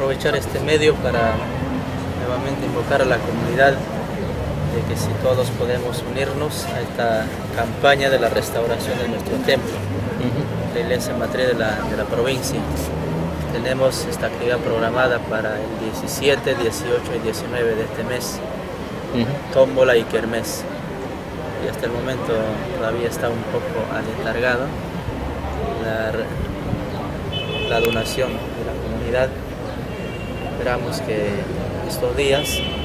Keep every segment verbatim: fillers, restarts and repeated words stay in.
aprovechar este medio para nuevamente invocar a la comunidad de que si todos podemos unirnos a esta campaña de la restauración de nuestro templo, uh-huh. la iglesia matriz de la, de la provincia. Tenemos esta actividad programada para el diecisiete, dieciocho y diecinueve de este mes, uh-huh. tómbola y kermés. Y hasta el momento todavía está un poco aletargado la, la donación de la comunidad. Esperamos que estos días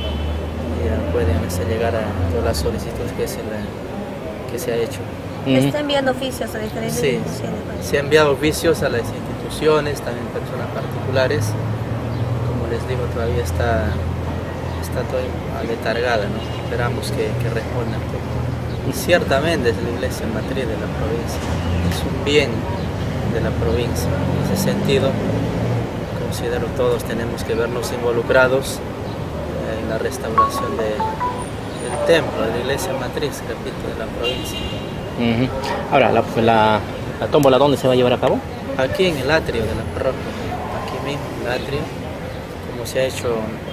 ya pueden hacer llegar a todas las solicitudes que se, la, que se ha hecho. ¿Me está enviando oficios a diferentes sí, instituciones? Se ha enviado oficios a las instituciones, también personas particulares. Como les digo, todavía está, está todo aletargada, ¿no? Esperamos que, que respondan. Y ciertamente es la iglesia matriz de la provincia, es un bien de la provincia. En ese sentido, considero todos tenemos que vernos involucrados en la restauración de, del templo, de la iglesia matriz, repito, de la provincia. Uh-huh. Ahora, la, la, la tómbola, ¿dónde se va a llevar a cabo? Aquí en el atrio de la parroquia, aquí mismo, en el atrio, como se ha hecho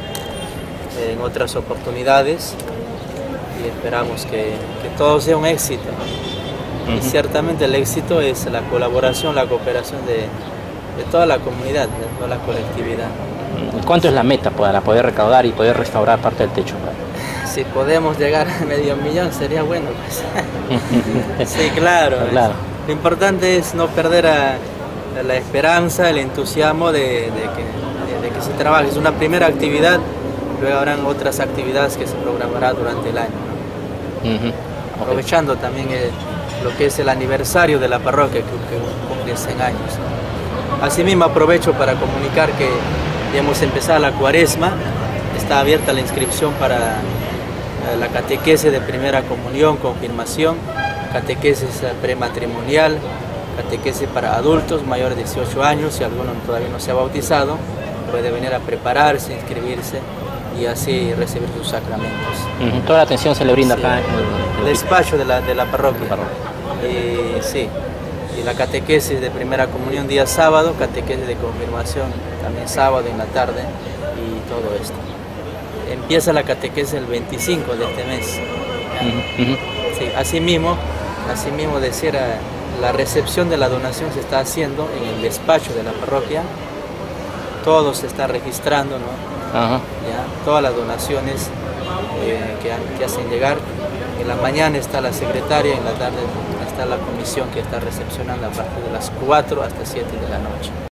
en otras oportunidades, y esperamos que, que todo sea un éxito. Uh-huh. Y ciertamente el éxito es la colaboración, la cooperación de, de toda la comunidad, de toda la colectividad. ¿Cuánto es la meta para poder recaudar y poder restaurar parte del techo? Si podemos llegar a medio millón sería bueno, pues. Sí, claro, claro. Lo importante es no perder a, a la esperanza, el entusiasmo de, de, que, de, de que se trabaje. Es una primera actividad, luego habrán otras actividades que se programará durante el año, ¿no? Uh-huh. Okay. Aprovechando también el, lo que es el aniversario de la parroquia, que, que cumple cien años, ¿no? Asimismo aprovecho para comunicar que ya hemos empezado la cuaresma, está abierta la inscripción para la catequesis de primera comunión, confirmación, catequesis prematrimonial, catequesis para adultos mayores de dieciocho años, si alguno todavía no se ha bautizado, puede venir a prepararse, inscribirse y así recibir sus sacramentos. Uh-huh. Toda la atención se le brinda sí, acá en el, el despacho de la, de la parroquia. Y, sí, y la catequesis de primera comunión día sábado, catequesis de confirmación también sábado en la tarde y todo esto. Empieza la catequesis el veinticinco de este mes. Uh-huh. Sí, asimismo, asimismo decir, la recepción de la donación se está haciendo en el despacho de la parroquia. Todo se está registrando, ¿no? Uh-huh. Ya, todas las donaciones eh, que, que hacen llegar. En la mañana está la secretaria, en la tarde está la comisión que está recepcionando a partir de las cuatro hasta siete de la noche.